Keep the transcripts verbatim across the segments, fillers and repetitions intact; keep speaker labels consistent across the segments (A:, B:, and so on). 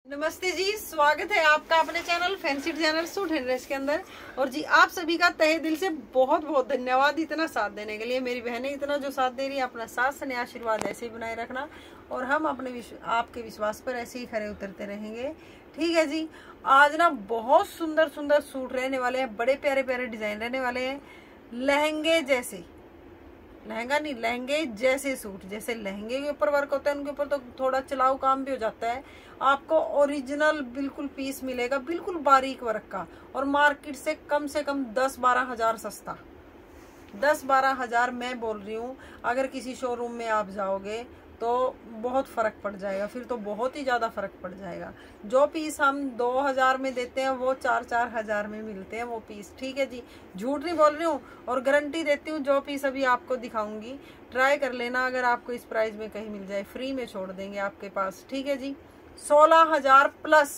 A: नमस्ते जी, स्वागत है आपका अपने channel fancy designer suit and dress के अंदर। और जी आप सभी का तहे दिल से बहुत बहुत धन्यवाद इतना साथ देने के लिए। मेरी बहनें इतना जो साथ दे रही है, अपना साथ स्नेह आशीर्वाद ऐसे ही बनाए रखना और हम अपने विश्व, आपके विश्वास पर ऐसे ही खरे उतरते रहेंगे। ठीक है जी, आज ना बहुत सुंदर सुंदर सूट रहने वाले हैं, बड़े प्यारे प्यारे डिजाइन रहने वाले हैं। लहंगे जैसे, लहंगा नहीं लहंगे जैसे सूट, जैसे लहंगे के ऊपर वर्क होता है उनके ऊपर तो थोड़ा चलाऊ काम भी हो जाता है। आपको ओरिजिनल बिल्कुल पीस मिलेगा, बिल्कुल बारीक वर्क का, और मार्केट से कम से कम दस बारह हजार सस्ता। दस बारह हजार मैं बोल रही हूँ। अगर किसी शोरूम में आप जाओगे तो बहुत फर्क पड़ जाएगा, फिर तो बहुत ही ज्यादा फर्क पड़ जाएगा। जो पीस हम दो हजार में देते हैं वो चार चार हजार में मिलते हैं वो पीस। ठीक है जी, झूठ नहीं बोल रही हूँ और गारंटी देती हूँ। जो पीस अभी आपको दिखाऊंगी ट्राई कर लेना, अगर आपको इस प्राइस में कहीं मिल जाए फ्री में छोड़ देंगे आपके पास। ठीक है जी, सोलह हजार प्लस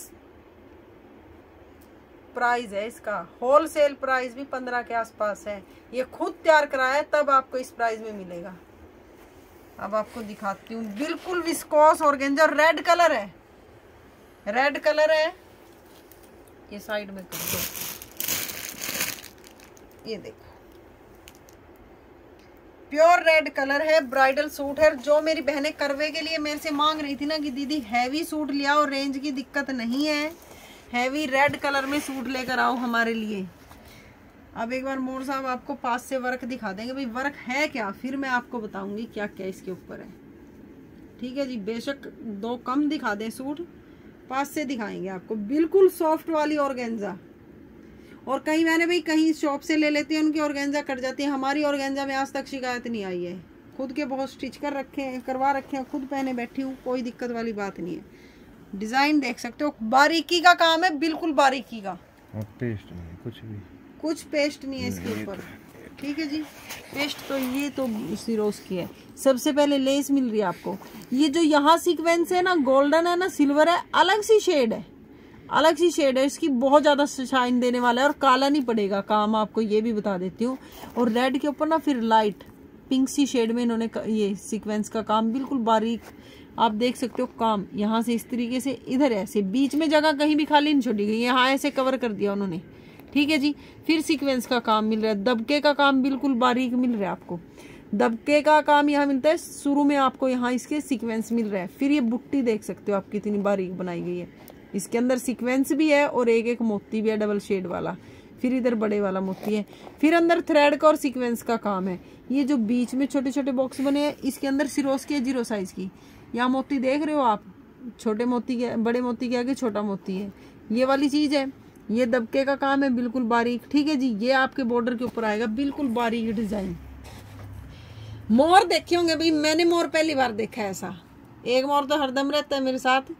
A: प्राइस है इसका। होलसेल प्राइस भी पंद्रह के आसपास है। ये खुद तैयार कराया है तब आपको इस प्राइस में मिलेगा। अब आपको दिखाती हूँ, बिल्कुल विस्कोस ऑर्गेंजा, रेड कलर है, रेड कलर है। ये साइड में कर दो, ये देखो प्योर रेड कलर है, ब्राइडल सूट है। जो मेरी बहनें करवे के लिए मेरे से मांग रही थी ना कि दीदी हैवी सूट ले आओ, रेंज की दिक्कत नहीं है, हैवी रेड कलर में सूट लेकर आओ हमारे लिए। अब एक बार मोर साहब आपको पास से वर्क दिखा देंगे, भाई वर्क है क्या, फिर मैं आपको बताऊंगी क्या क्या इसके ऊपर है। ठीक है जी, बेशक दो कम दिखा दें सूट, पास से दिखाएंगे आपको। बिल्कुल सॉफ्ट वाली ऑर्गेन्जा। और कहीं मैंने भाई कहीं शॉप से ले लेती है, उनकी ऑर्गेन्जा कट जाती है, हमारी ऑर्गेन्जा में आज तक शिकायत नहीं आई है। खुद के बहुत स्टिच कर रखे हैं, करवा रखे हैं, खुद पहने बैठी हूँ, कोई दिक्कत वाली बात नहीं है। डिजाइन देख सकते हो, बारीकी का काम है, बिल्कुल बारीकी का,
B: पेस्ट नहीं कुछ भी,
A: कुछ पेस्ट नहीं है इसके ऊपर। ठीक है जी, पेस्ट तो ये तो सिरोस की है। सबसे पहले लेस मिल रही है आपको। ये जो यहाँ सीक्वेंस है ना, गोल्डन है ना सिल्वर है, अलग सी शेड है, अलग सी शेड है इसकी, बहुत ज्यादा शाइन देने वाला है और काला नहीं पड़ेगा काम, आपको ये भी बता देती हूँ। और रेड के ऊपर ना फिर लाइट पिंक सी शेड में इन्होंने ये सीक्वेंस का काम बिल्कुल बारीक आप देख सकते हो। काम यहाँ से इस तरीके से, इधर ऐसे, बीच में जगह कहीं भी खाली नहीं छोड़ी गई, यहाँ ऐसे कवर कर दिया उन्होंने। ठीक है जी, फिर सीक्वेंस का काम मिल रहा है, दबके का काम बिल्कुल बारीक मिल रहा है आपको। दबके का काम यहाँ मिलता है, शुरू में आपको यहाँ इसके सीक्वेंस मिल रहा है। फिर ये बुट्टी देख सकते हो आप कितनी बारीक बनाई गई है, इसके अंदर सीक्वेंस भी है और एक एक मोती भी है डबल शेड वाला। फिर इधर बड़े वाला मोती है, फिर अंदर थ्रेड का और सीक्वेंस का काम है। ये जो बीच में छोटे छोटे बॉक्स बने हैं, इसके अंदर सिरोस की है, जीरो साइज की। यहाँ मोती देख रहे हो आप, छोटे मोती के, बड़े मोती के आगे छोटा मोती है, ये वाली चीज है। ये दबके का काम है बिल्कुल बारीक। ठीक है जी, ये आपके बॉर्डर के ऊपर आएगा, बिल्कुल बारीक डिजाइन। मोर देखे होंगे भाई, मैंने मोर पहली बार देखा है ऐसा। एक मोर तो हरदम रहता है मेरे साथ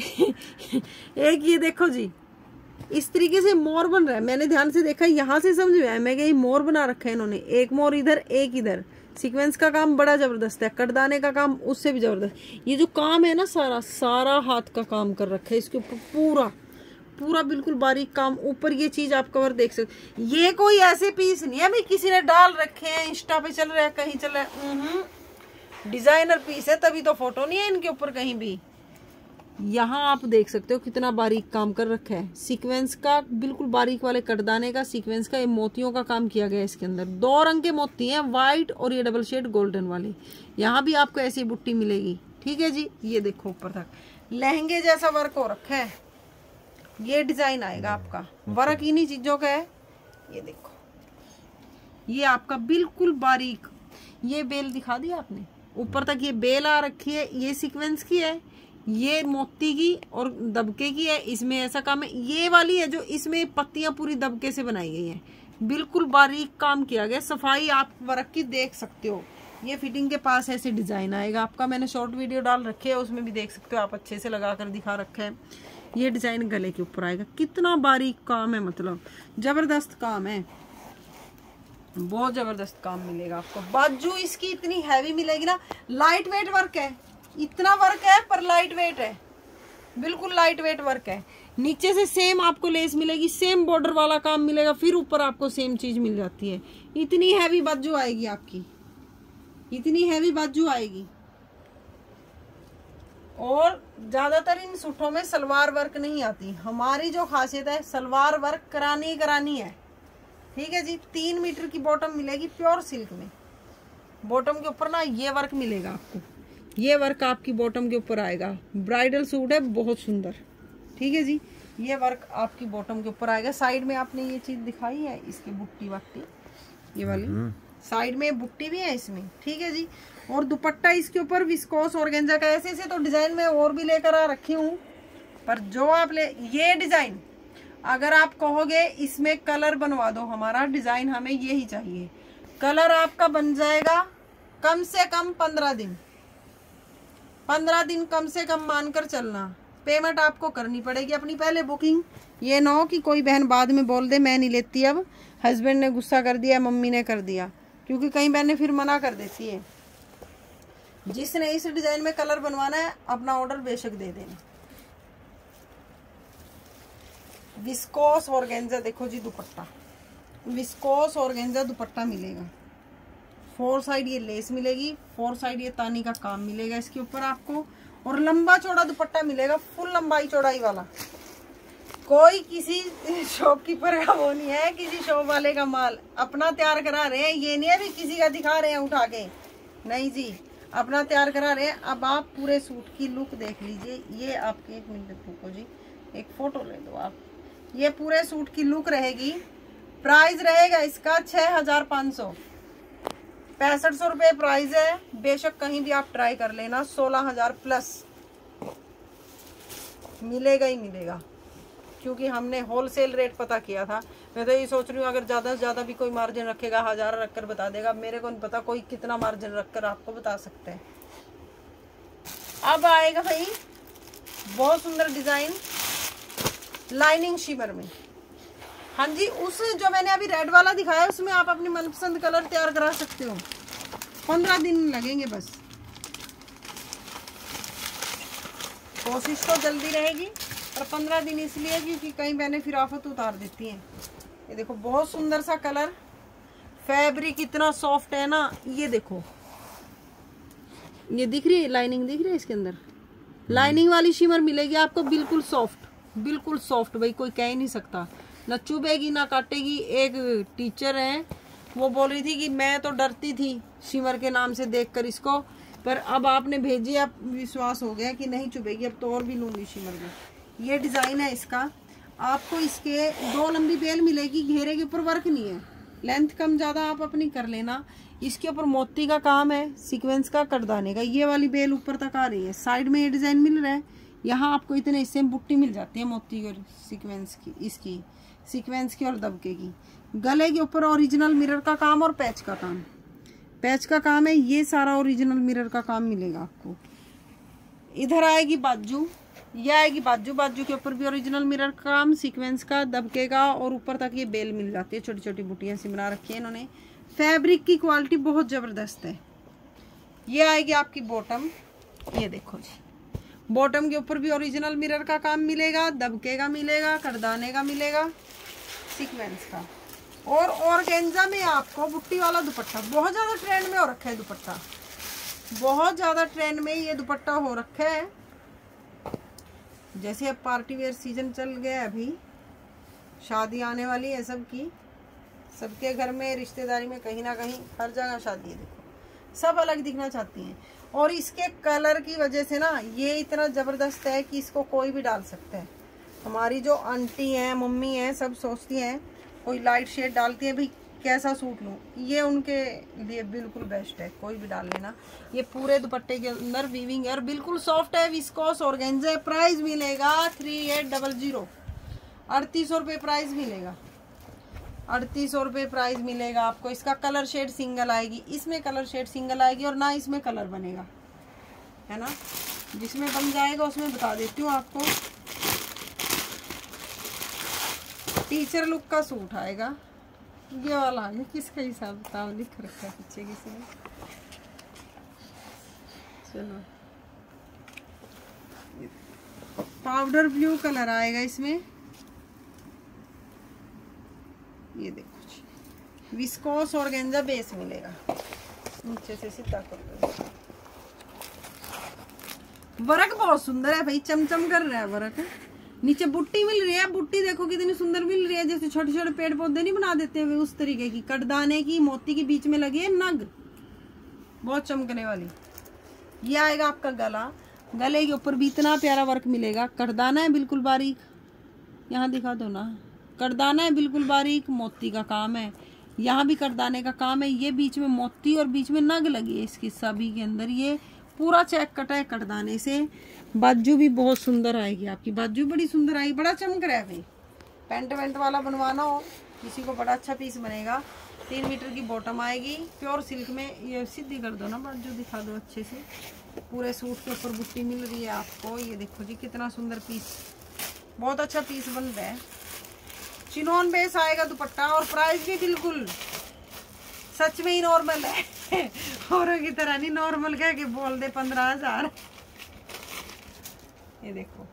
A: एक ये देखो जी, इस तरीके से मोर बन रहा है, मैंने ध्यान से देखा, यहाँ से समझ में आया मैं कि मोर बना रखा है इन्होंने। एक मोर इधर, एक इधर। सीक्वेंस का काम बड़ा जबरदस्त है, कटदाने का काम उससे भी जबरदस्त। ये जो काम है ना, सारा सारा हाथ का काम कर रखा है इसके ऊपर, पूरा पूरा बिल्कुल बारीक काम। ऊपर ये चीज आप कवर देख सकते। ये कोई ऐसे पीस नहीं है भाई किसी ने डाल रखे हैं, इंस्टा पे चल रहा है, कहीं चल रहा है, डिजाइनर पीस है, तभी तो फोटो नहीं है इनके ऊपर कहीं भी। यहाँ आप देख सकते हो कितना बारीक काम कर रखा है, सीक्वेंस का बिल्कुल बारीक वाले कटदाने का, सीक्वेंस का, ये मोतियों का काम किया गया है इसके अंदर। दो रंग के मोती हैं, व्हाइट और ये डबल शेड गोल्डन वाले। यहाँ भी आपको ऐसी बुट्टी मिलेगी। ठीक है जी, ये देखो ऊपर तक लहंगे जैसा वर्क हो रखा है। ये डिजाइन आएगा आपका, वर्क इन्हीं चीजों का है। ये देखो, ये आपका बिल्कुल बारीक, ये बेल दिखा दी आपने, ऊपर तक ये बेल आ रखी है, ये सीक्वेंस की है, ये मोती की और दबके की है। इसमें ऐसा काम है, ये वाली है जो इसमें पत्तियां पूरी दबके से बनाई गई हैं, बिल्कुल बारीक काम किया गया। सफाई आप वर्क की देख सकते हो। ये फिटिंग के पास ऐसे डिजाइन आएगा आपका, मैंने शॉर्ट वीडियो डाल रखे है, उसमें भी देख सकते हो आप, अच्छे से लगा कर दिखा रखा है। ये डिजाइन गले के ऊपर आएगा, कितना बारीक काम है, मतलब जबरदस्त काम है, बहुत जबरदस्त काम मिलेगा आपको। बाजू इसकी इतनी हैवी मिलेगी ना, लाइट वेट वर्क है, इतना वर्क है पर लाइट वेट है, बिल्कुल लाइट वेट वर्क है। नीचे से सेम आपको लेस मिलेगी, सेम बॉर्डर वाला काम मिलेगा, फिर ऊपर आपको सेम चीज मिल जाती है। इतनी हैवी बाजू आएगी आपकी, इतनी हैवी बाजू आएगी। और ज्यादातर इन सूटों में सलवार वर्क नहीं आती। हमारी जो खासियत है सलवार वर्क करानी ही करानी है। ठीक है जी। तीन मीटर की बॉटम मिलेगी प्योर सिल्क में। बॉटम के ऊपर ना ये वर्क मिलेगा आपको, ये वर्क आपकी बॉटम के ऊपर आएगा। ब्राइडल सूट है, बहुत सुंदर। ठीक है जी। ये वर्क आपकी बॉटम के ऊपर आएगा। साइड में आपने ये चीज दिखाई है, इसकी बुट्टी वट्टी, ये वाली साइड में बुट्टी भी है इसमें। ठीक है जी। और दुपट्टा इसके ऊपर विस्कोस ऑर्गेन्जा का। ऐसे ऐसे तो डिजाइन में और भी लेकर आ रखी हूँ, पर जो आप ले, ये डिजाइन अगर आप कहोगे इसमें कलर बनवा दो, हमारा डिजाइन हमें यही चाहिए, कलर आपका बन जाएगा कम से कम पंद्रह दिन। पंद्रह दिन कम से कम मानकर चलना। पेमेंट आपको करनी पड़ेगी अपनी पहले बुकिंग। ये ना हो कि कोई बहन बाद में बोल दे मैं नहीं लेती, अब हस्बैंड ने गुस्सा कर दिया, मम्मी ने कर दिया, क्योंकि कई बहनें फिर मना कर देती है। जिसने इस डिजाइन में कलर बनवाना है अपना ऑर्डर बेशक दे देना। विस्कोस ऑर्गेन्जा देखो जी, दुपट्टा विस्कोस ऑर्गेन्जा दुपट्टा मिलेगा। फोर साइड ये लेस मिलेगी, फोर साइड ये तानी का काम मिलेगा इसके ऊपर आपको, और लंबा चौड़ा दुपट्टा मिलेगा, फुल लंबाई चौड़ाई वाला। कोई किसी शॉपकीपर का वो नहीं है, किसी शॉप वाले का माल अपना तैयार करा रहे हैं। ये नहीं है भी किसी का दिखा रहे हैं उठा के, नहीं जी, अपना तैयार करा रहे हैं। अब आप पूरे सूट की लुक देख लीजिए। ये आपके एक मिनट रुको जी, एक फोटो ले दो आप। ये पूरे सूट की लुक रहेगी। प्राइस रहेगा इसका छह हजार पाँच सौ पैंसठ सौ रुपये प्राइस है। बेशक कहीं भी आप ट्राई कर लेना, सोलह हजार प्लस मिलेगा ही मिलेगा, क्योंकि हमने होलसेल रेट पता किया था। मैं तो ये सोच रही हूँ अगर ज़्यादा से ज़्यादा भी कोई मार्जिन रखेगा, हज़ार रखकर बता देगा, मेरे को नहीं पता कोई कितना मार्जिन रखकर आपको बता सकते हैं। अब आएगा भाई बहुत सुंदर डिज़ाइन लाइनिंग शिमर में। हाँ जी, उस जो मैंने अभी रेड वाला दिखाया उसमें आप अपनी मनपसंद कलर तैयार करा सकते हो। पंद्रह दिन लगेंगे बस, कोशिश तो जल्दी रहेगी, पर पंद्रह दिन इसलिए क्योंकि कई बहनें फिर आफत उतार देती हैं। ये देखो बहुत सुंदर सा कलर, फैब्रिक इतना सॉफ्ट है ना। ये देखो, ये दिख रही है लाइनिंग, दिख रही है इसके अंदर लाइनिंग वाली शिमर मिलेगी आपको, बिल्कुल सॉफ्ट, बिल्कुल सॉफ्ट। भाई कोई कह ही नहीं सकता, ना चुभेगी ना काटेगी। एक टीचर है वो बोल रही थी कि मैं तो डरती थी शिमर के नाम से देखकर इसको, पर अब आपने भेजी, अब विश्वास हो गया कि नहीं चुभेगी, अब तो और भी लूंगी शिमर में। ये डिजाइन है इसका। आपको इसके दो लंबी बेल मिलेगी, घेरे के ऊपर वर्क नहीं है, लेंथ कम ज्यादा आप अपनी कर लेना। इसके ऊपर मोती का काम है, सीक्वेंस का, करदाने का। ये वाली बेल ऊपर तक आ रही है, साइड में ये डिजाइन मिल रहा है। यहाँ आपको इतने हिस्से में बुट्टी मिल जाती है मोती और सीक्वेंस की, इसकी सीक्वेंस की और दबके की। गले के ऊपर ओरिजिनल मिरर का काम और पैच का काम, पैच का काम है। ये सारा ओरिजिनल मिरर का काम मिलेगा आपको। इधर आएगी बाजू, ये आएगी बाजू, बाजू के ऊपर भी ओरिजिनल मिरर का काम, सीक्वेंस का, दबके का, और ऊपर तक ये बेल मिल जाती है। छोटी छोटी बुटियां सी बना रखी है इन्होंने। फैब्रिक की क्वालिटी बहुत जबरदस्त है। ये आएगी आपकी बॉटम, ये देखो जी, बॉटम के ऊपर भी ओरिजिनल मिरर का काम मिलेगा, दबके का मिलेगा, करदाने का मिलेगा, सीक्वेंस का। और ऑर्गेन्जा में आपको बुट्टी वाला दुपट्टा बहुत ज्यादा ट्रेंड में हो रखा है। दुपट्टा बहुत ज्यादा ट्रेंड में ये दुपट्टा हो रखा है। जैसे अब पार्टी वेयर सीजन चल गया, अभी शादी आने वाली है सबकी, सबके घर में, रिश्तेदारी में, कहीं ना कहीं हर जगह शादी है। देखो सब अलग दिखना चाहती हैं, और इसके कलर की वजह से ना ये इतना जबरदस्त है कि इसको कोई भी डाल सकता है। हमारी जो आंटी हैं, मम्मी हैं, सब सोचती हैं कोई लाइट शेड डालती है, भाई कैसा सूट लूँ, ये उनके लिए बिल्कुल बेस्ट है, कोई भी डाल लेना। ये पूरे दुपट्टे के अंदर वीविंग है और बिल्कुल सॉफ्ट है, विस्कोस ऑर्गेन्जा। प्राइस मिलेगा थ्री एट डबल जीरो अड़तीस सौ रुपये प्राइस मिलेगा, अड़तीस सौ रुपये प्राइस मिलेगा आपको। इसका कलर शेड सिंगल आएगी, इसमें कलर शेड सिंगल आएगी, और ना इसमें कलर बनेगा, है ना। जिसमें बन जाएगा उसमें बता देती हूँ आपको। टीचर लुक का सूट आएगा, ये वाला है। किसका हिसाब बताओ, लिख रखा है पीछे किसी ने। चलो, पाउडर ब्लू कलर आएगा इसमें। ये देखो जी, विस्कोस ऑर्गेन्जा बेस मिलेगा। नीचे से सीधा कर दो। वर्क बहुत सुंदर है भाई, चमचम कर रहा है वर्क। नीचे बुट्टी मिल रही है, बुट्टी देखो कितनी सुंदर मिल रही है, जैसे छोटे छोटे पेड़ पौधे नहीं बना देते हुए उस तरीके की। कटदाने की मोती के बीच में लगी है नग, बहुत चमकने वाली। ये आएगा आपका गला, गले के ऊपर भी इतना प्यारा वर्क मिलेगा। कटदाना है बिल्कुल बारीक, यहाँ दिखा दो ना, कटदाना है बिल्कुल बारीक, मोती का काम है। यहाँ भी कटदाने का काम है, ये बीच में मोती और बीच में नग लगी है इसकी सभी के अंदर। ये पूरा चेक कटा है कटदाने से। बाजू भी बहुत सुंदर आएगी आपकी, बाजू बड़ी सुंदर आएगी, बड़ा चमक रहा है भाई। पेंट वेंट वाला बनवाना हो किसी को, बड़ा अच्छा पीस बनेगा। तीन मीटर की बॉटम आएगी प्योर सिल्क में। ये सीधी कर दो ना, बाजू दिखा दो अच्छे से। पूरे सूट के ऊपर बुट्टी मिल रही है आपको। ये देखो जी कितना सुंदर पीस, बहुत अच्छा पीस बन रहा है। चिनोन बेस आएगा दुपट्टा, और प्राइस भी बिल्कुल सच में ही नॉर्मल है औरों की तरह नहीं नॉर्मल कह के बोल दे पंद्रह हजार। ये देखो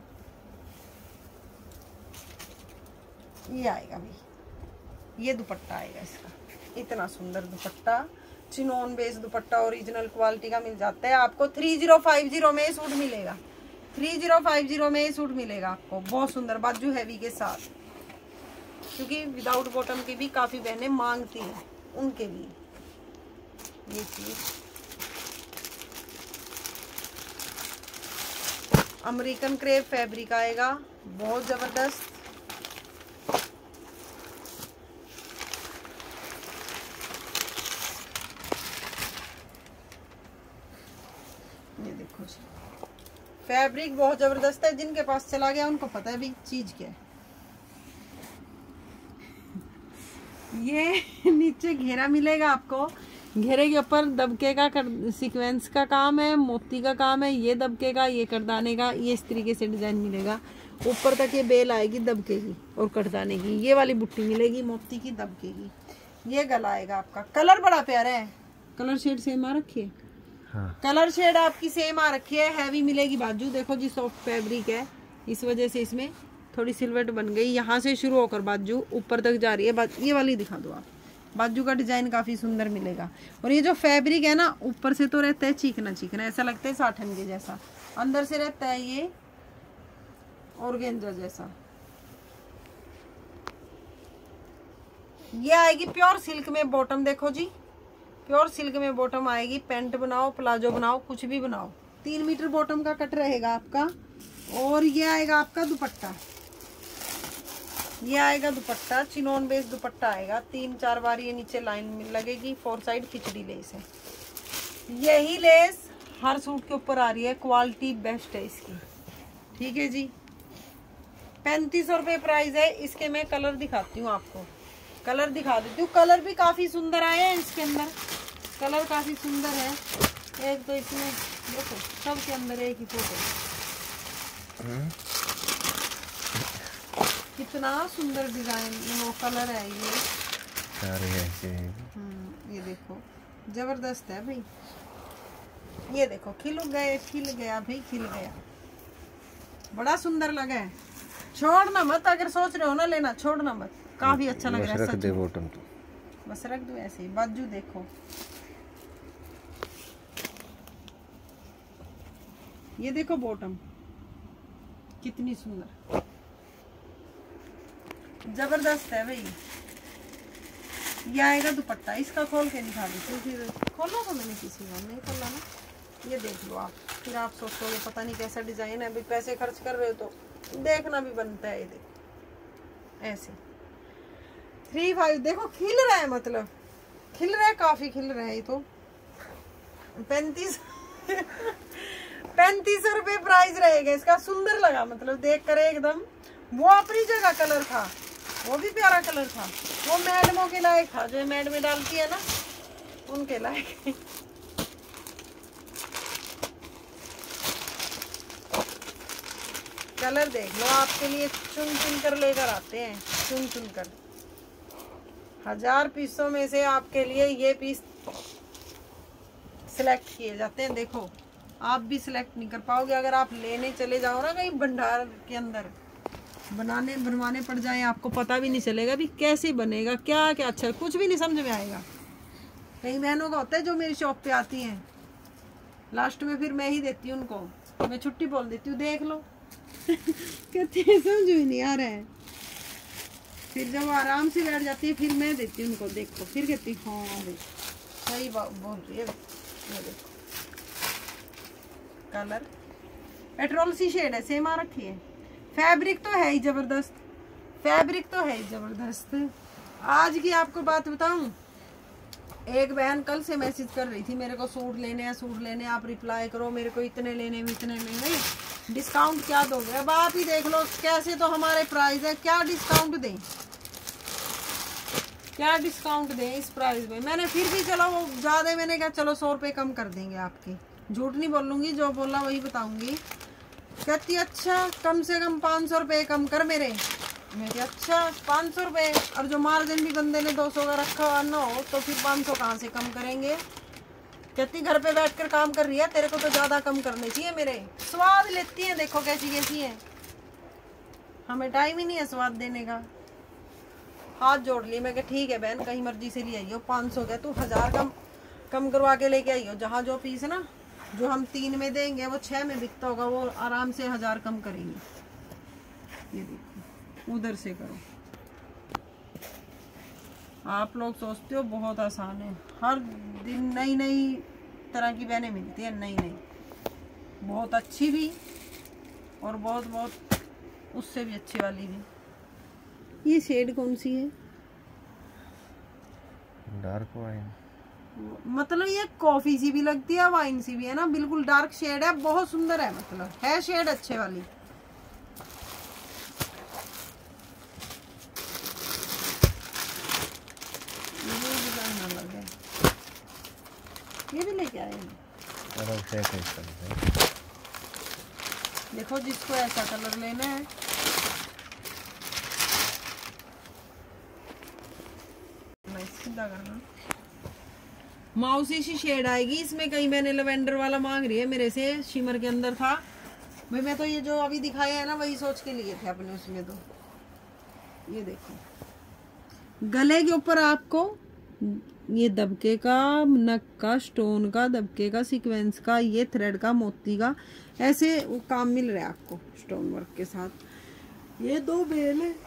A: ये आएगा भाई, ये दुपट्टा आएगा इसका, इतना सुंदर dupatta. Chinon base dupatta original quality का मिल जाता है आपको। थ्री जीरो फाइव जीरो में सूट मिलेगा, थ्री जीरो फाइव जीरो में सूट मिलेगा आपको। बहुत सुंदर बाजू हैवी के साथ, क्योंकि विदाउट बॉटम की भी काफी बहनें मांगती हैं, उनके लिए ये चीज। अमेरिकन क्रेप फैब्रिक आएगा, बहुत जबरदस्त। ये देखो जी फैब्रिक बहुत जबरदस्त है, जिनके पास चला गया उनको पता है भी चीज क्या है। ये नीचे घेरा मिलेगा आपको, घेरे के ऊपर दबके का सीक्वेंस का काम है, मोती का काम है। ये दबके का, ये करदाने का, ये इस तरीके से डिजाइन मिलेगा। ऊपर तक ये बेल आएगी दबके की और करदाने की। ये वाली बुट्टी मिलेगी मोती की दबके की। ये गला आएगा आपका। कलर बड़ा प्यारा है, कलर शेड सेम आ रखी है। हाँ। कलर शेड आपकी सेम आ रखी है। हैवी मिलेगी बाजू, देखो जी सॉफ्ट फैब्रिक है, इस वजह से इसमें थोड़ी सिलवट बन गई। यहाँ से शुरू होकर बाजू ऊपर तक जा रही है। ये वाली दिखा दो आप, बाजू का डिजाइन काफी सुंदर मिलेगा। और ये जो फैब्रिक है ना, ऊपर से तो रहता है चीकना चीकना, ऐसा लगता है साठन के जैसा, अंदर से रहता है ये ऑर्गेन्जा जैसा। ये आएगी प्योर सिल्क में बॉटम, देखो जी प्योर सिल्क में बॉटम आएगी। पैंट बनाओ, प्लाजो बनाओ, कुछ भी बनाओ। तीन मीटर बॉटम का कट रहेगा आपका। और ये आएगा आपका दुपट्टा, ये आएगा दुपट्टा, चिनोन बेस दुपट्टा आएगा। तीन चार बार ये नीचे लाइन में लगेगी, फोर साइड खिचड़ी लेस है। यही लेस हर सूट के ऊपर आ रही है, क्वालिटी बेस्ट है इसकी। ठीक है जी, पैंतीस सौ रुपये प्राइस है इसके। मैं कलर दिखाती हूँ आपको, कलर दिखा देती हूँ। कलर भी काफी सुंदर आए हैं इसके अंदर, कलर काफी सुंदर है। एक तो इसमें देखो सब के अंदर एक ही फोटो, कितना सुंदर डिजाइन वो कलर है ये सारे ऐसे हैं। ये देखो जबरदस्त है भाई। ये देखो खिल गए, खिल गया भाई, खिल गया, बड़ा सुंदर लगा है। छोड़ना मत, अगर सोच रहे हो ना लेना, छोड़ना मत, काफी अच्छा लग रहा है। रख दे बॉटम तो बस रख दो ऐसे ही। बाजू देखो, ये देखो बॉटम कितनी सुंदर, जबरदस्त है भाई। ये आएगा दुपट्टा, इसका खोल के दिखा दो। फिर खोलो तो मैंने किसी को नहीं खोला ना, ये देख लो आप। फिर आप सोचोगे पता नहीं कैसा डिजाइन है, भाई पैसे खर्च कर रहे हो तो देखना भी बनता है। ये देखो ऐसे थ्री फाइव, देखो खिल रहा है, मतलब खिल रहा है, काफी खिल रहा है। ये तो पैंतीस पैंतीस सौ रुपये प्राइस रहेगा इसका। सुंदर लगा, मतलब देख कर एकदम। वो अपनी जगह कलर था, वो भी प्यारा कलर था, वो मैडमों के लायक था, जो मैडमें डालती है ना उनके लायक। कलर देख लो, आपके लिए चुन चुन कर लेकर आते हैं, चुन चुन कर। हजार पीसों में से आपके लिए ये पीस सिलेक्ट किए जाते हैं। देखो आप भी सिलेक्ट नहीं कर पाओगे, अगर आप लेने चले जाओ ना कहीं भंडार के अंदर, बनाने बनवाने पड़ जाए, आपको पता भी नहीं चलेगा भी कैसे बनेगा, क्या क्या अच्छा, कुछ भी नहीं समझ में आएगा। कई बहनों का होता है जो मेरी शॉप पे आती हैं, लास्ट में फिर मैं ही देती हूँ उनको मैं छुट्टी बोल देती हूँ, देख लो। कहते हैं समझ ही नहीं आ रहा है। फिर जब आराम से बैठ जाती है फिर मैं देती हूँ उनको, देखो फिर कहती हाँ सही बात बोल रही है। ये देखो कलर पेट्रोल सी शेड है, सेम आ रखी है। फैब्रिक तो है ही जबरदस्त, फैब्रिक तो है ही जबरदस्त। आज की आपको बात बताऊं, एक बहन कल से मैसेज कर रही थी मेरे को सूट लेने हैं सूट लेने, आप रिप्लाई करो मेरे को, इतने लेने में इतने लेने, डिस्काउंट क्या दोगे? अब आप ही देख लो कैसे तो हमारे प्राइस है, क्या डिस्काउंट दें, क्या डिस्काउंट दें इस प्राइस में। मैंने फिर भी चलो वो ज़्यादा, मैंने कहा चलो सौ रुपये कम कर देंगे आपके, झूठ नहीं बोलूँगी, जो बोला वही बताऊँगी। कहती अच्छा कम से कम पाँच सौ रुपये कम कर मेरे। मैं कहा अच्छा पाँच सौ रुपये, और जो मार्जिन भी बंदे ने दो सौ का रखा ना हो तो फिर पाँच सौ कहाँ से कम करेंगे। कहती घर पे बैठकर काम कर रही है, तेरे को तो ज़्यादा कम करने चाहिए मेरे। स्वाद लेती हैं, देखो कैसी कैसी है, हमें टाइम ही नहीं है स्वाद देने का। हाथ जोड़ लिए, मैं कहा ठीक है बहन कहीं मर्जी से ले आई हो, पाँच सौ का तू हज़ार कम कम करवा के लेके आई हो। जहाँ जो पीस ना जो हम तीन में देंगे वो छः में बिकता होगा, वो आराम से हज़ार कम करेंगे। ये देखो उधर से करो। आप लोग सोचते हो बहुत आसान है, हर दिन नई नई तरह की बहनें मिलती हैं, नई नई, बहुत अच्छी भी और बहुत बहुत उससे भी अच्छी वाली भी। ये शेड कौन सी है?
B: डार्क वाइन,
A: मतलब ये कॉफी सी भी लगती है, वाइन सी भी है ना, बिल्कुल डार्क शेड है, बहुत सुंदर है, मतलब है शेड अच्छे वाली। ये भी लेके आए हैं, देखो जिसको ऐसा कलर लेना है। सीधा करना, माउसी सी शेड आएगी इसमें। कई मैंने लेवेंडर वाला मांग रही है मेरे से, शिमर के अंदर था भाई, मैं तो ये जो अभी दिखाया है ना वही सोच के लिए थे अपने उसमें। तो ये देखो गले के ऊपर आपको ये दबके का, नक का, स्टोन का, दबके का, सीक्वेंस का, ये थ्रेड का, मोती का, ऐसे वो काम मिल रहा है आपको स्टोन वर्क के साथ। ये दो बेल है,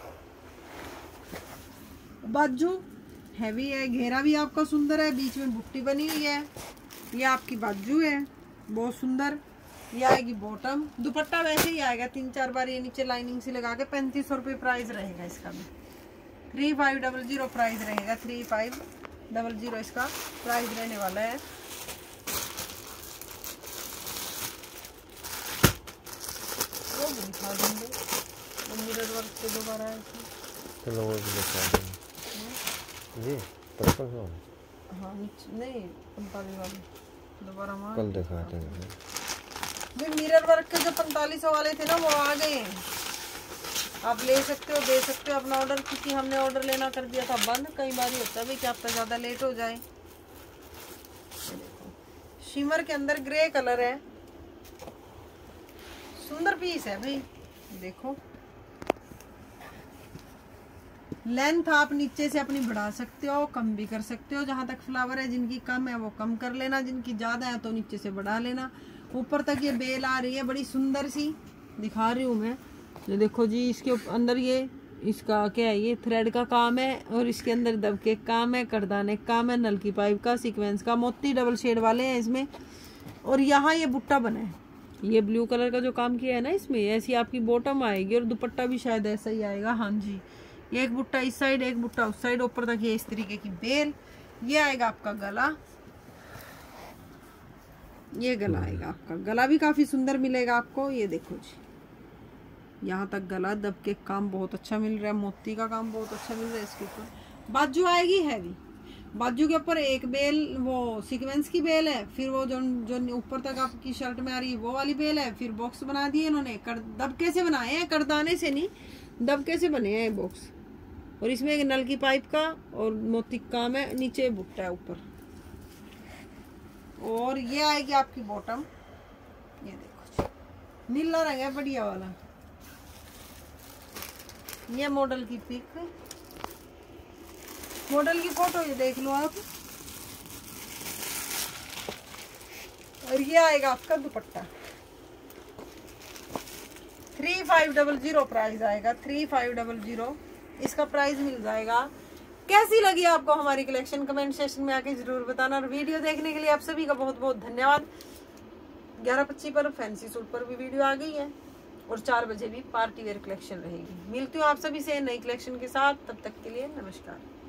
A: बाजू हैवी है, घेरा भी आपका सुंदर है, बीच में बुट्टी बनी हुई है। ये आपकी बाजू है बहुत सुंदर। ये आएगी बॉटम, दुपट्टा वैसे ही आएगा तीन चार बार ये नीचे लाइनिंग से लगा के। पैंतीस सौ रुपये प्राइस रहेगा इसका भी, three five double zero price रहेगा, थ्री फाइव डबल जीरो इसका प्राइस रहने वाला है। वो भी दिखा देंगे, वो मिरर वर्क से दोबारा है।
B: चलो वो भी दिखा देंगे। ये पचपन सौ,
A: हाँ नहीं पैंतालीस वाले दोबारा मार
B: कल दिखाते हैं।
A: भाई मिरर वर्क के जो पैंतालीस सौ वाले थे ना वो आ गए हैं, आप ले सकते हो, दे सकते हो अपना ऑर्डर, क्योंकि हमने ऑर्डर लेना कर दिया था बंद। कई बार ही होता है भाई कि आपका ज़्यादा लेट हो जाए। शिमर के अंदर ग्रे कलर है, सुंदर पीस है भाई। देखो लेंथ आप नीचे से अपनी बढ़ा सकते हो, कम भी कर सकते हो। जहाँ तक फ्लावर है जिनकी कम है वो कम कर लेना, जिनकी ज़्यादा है तो नीचे से बढ़ा लेना। ऊपर तक ये बेल आ रही है बड़ी सुंदर सी, दिखा रही हूँ मैं। ये देखो जी, इसके अंदर ये इसका क्या है, ये थ्रेड का काम है और इसके अंदर दबके काम है, करदाने काम है, नल की पाइप का, सीक्वेंस का, मोती डबल शेड वाले हैं इसमें। और यहाँ ये बुट्टा बना है, ये ब्लू कलर का जो काम किया है ना इसमें, ऐसी आपकी बॉटम आएगी और दुपट्टा भी शायद ऐसा ही आएगा। हाँ जी, एक बुट्टा इस साइड, एक बुट्टा उस साइड, ऊपर तक ये इस तरीके की बेल। ये आएगा आपका गला, ये गला आएगा आपका, गला भी काफी सुंदर मिलेगा आपको। ये देखो जी, यहाँ तक गला, दबके काम बहुत अच्छा मिल रहा है, मोती का काम बहुत अच्छा मिल रहा है इसके ऊपर। बाजू आएगी हैवी, बाजू के ऊपर एक बेल वो सीक्वेंस की बेल है, फिर वो जो जो ऊपर तक आपकी शर्ट में आ रही है वो वाली बेल है, फिर बॉक्स बना दिए इन्होंने, कर दबके से बनाए हैं, करदाने से नहीं, दबके से बने हैं बॉक्स। और इसमें एक नल की पाइप का और मोती काम है, नीचे बुट्टा है ऊपर। और ये आएगी आपकी बॉटम, ये देखो नीला रंग है बढ़िया वाला। ये मॉडल की पिक, मॉडल की फोटो ये देख लो आप। और ये आएगा आपका dupatta, three five double zero price आएगा, थ्री फाइव डबल जीरो इसका प्राइस मिल जाएगा। कैसी लगी आपको हमारी कलेक्शन कमेंट सेक्शन में आके जरूर बताना। और वीडियो देखने के लिए आप सभी का बहुत बहुत धन्यवाद। ग्यारह पच्चीस पर फैंसी सूट पर भी वीडियो आ गई है और चार बजे भी पार्टी वेयर कलेक्शन रहेगी। मिलती हूँ आप सभी से नई कलेक्शन के साथ, तब तक के लिए नमस्कार।